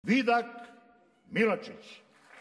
Vidak Milačić.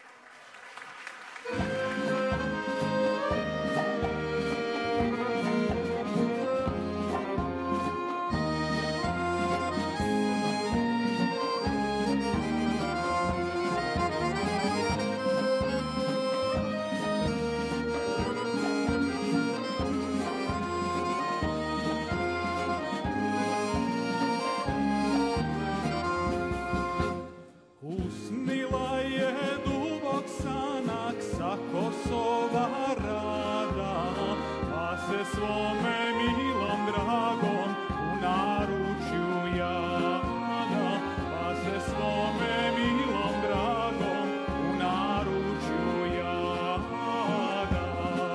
Usnila je dubok sanak sa Kosova rada, pa se svome milom dragom u naručju jada, pa se svome milom dragom u naručju jada.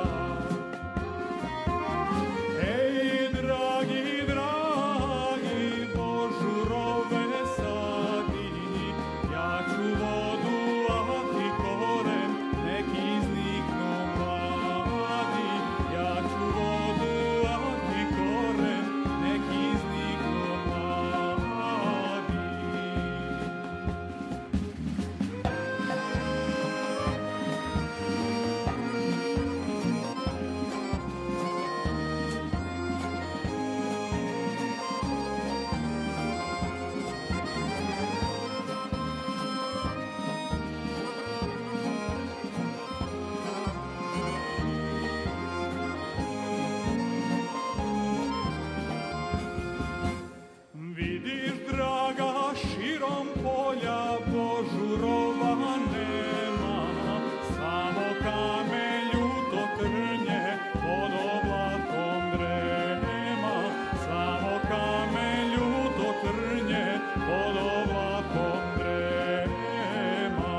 Ej, dragi, dragi, božurove sadi, ja ću vodu, a ti koren, nek izniknu mladi. Ja ću vodu, a ti koren, nek izniknu mladi. Vidiš, draga, širom polja božurova nema, samo kamen ljuto trnje pod oblakom drema, samo kamen ljuto trnje pod oblakom drema.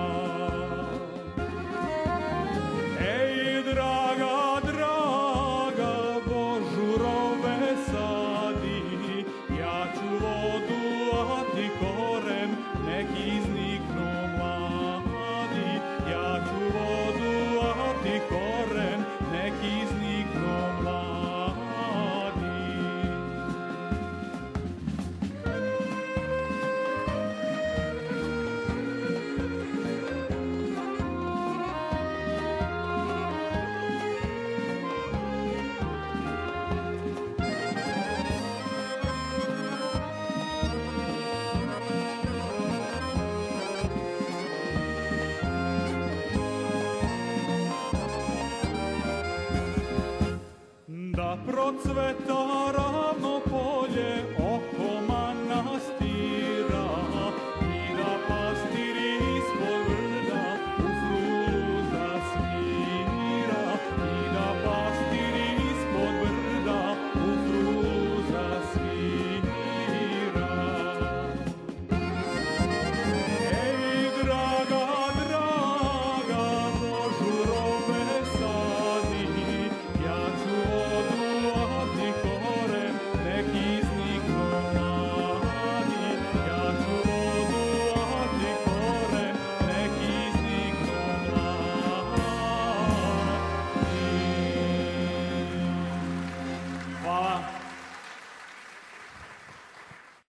Ej, draga, draga, božurove sadi, ja ću vodu, a ti koren, nek izniknu mladi. Ja ću vodu, a ti koren, nek izniknu mladi. Da procveta